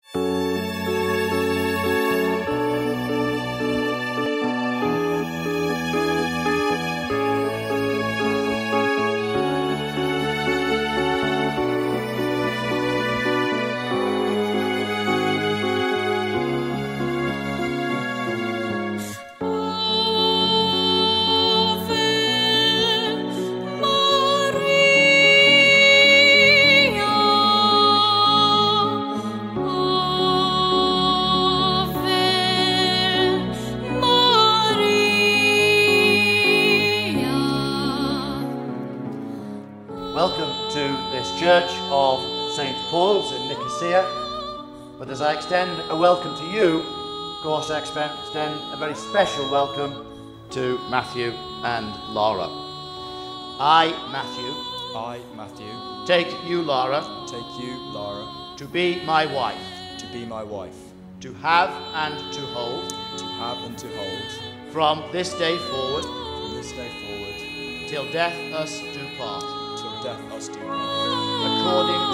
Welcome to this church of St. Paul's in Nicosia. But as I extend a welcome to you, of course I extend a very special welcome to Matthew and Laura. I, Matthew, take you, Laura, to be my wife, to have and to hold, from this day forward, till death us do part, according